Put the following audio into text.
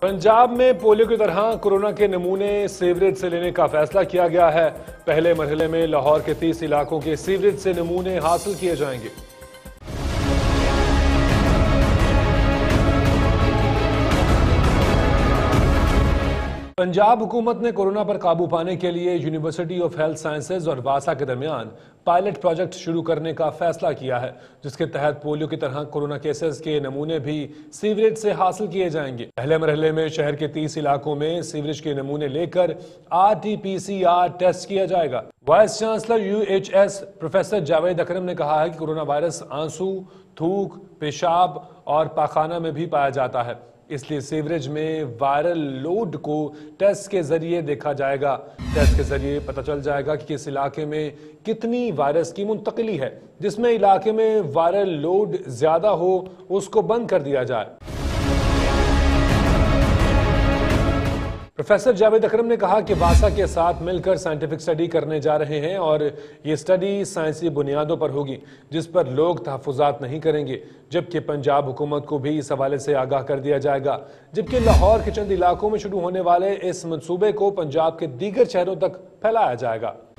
पंजाब में पोलियो की तरह कोरोना के नमूने सीवरेज से लेने का फैसला किया गया है। पहले मरहले में लाहौर के 30 इलाकों के सीवरेज से नमूने हासिल किए जाएंगे। पंजाब हुकूमत ने कोरोना पर काबू पाने के लिए यूनिवर्सिटी ऑफ हेल्थ साइंसेज और वासा के दरमियान पायलट प्रोजेक्ट शुरू करने का फैसला किया है, जिसके तहत पोलियो की तरह कोरोना केसेस के नमूने भी सीवरेज से हासिल किए जाएंगे। पहले मरहले में शहर के 30 इलाकों में सीवरेज के नमूने लेकर RT-PCR टेस्ट किया जाएगा। Vice chancellor UHS professor Javed Akram ने कहा है कि कोरोना वायरस आंसू, थूक, पेशाब और पाखाना में भी पाया जाता है, इसलिए सीवरेज में वायरल लोड को टेस्ट के जरिए देखा जाएगा। टेस्ट के जरिए पता चल जाएगा कि किस इलाके में कितनी वायरस की मुंतकिली है। जिसमें इलाके में वायरल लोड ज्यादा हो उसको बंद कर दिया जाए। प्रोफेसर जावेद अकरम ने कहा कि वासा के साथ मिलकर साइंटिफिक स्टडी करने जा रहे हैं और ये स्टडी साइंसी बुनियादों पर होगी, जिस पर लोग तहफुजात नहीं करेंगे। जबकि पंजाब हुकूमत को भी इस हवाले से आगाह कर दिया जाएगा। जबकि लाहौर के चंद इलाकों में शुरू होने वाले इस मंसूबे को पंजाब के दीगर शहरों तक फैलाया जाएगा।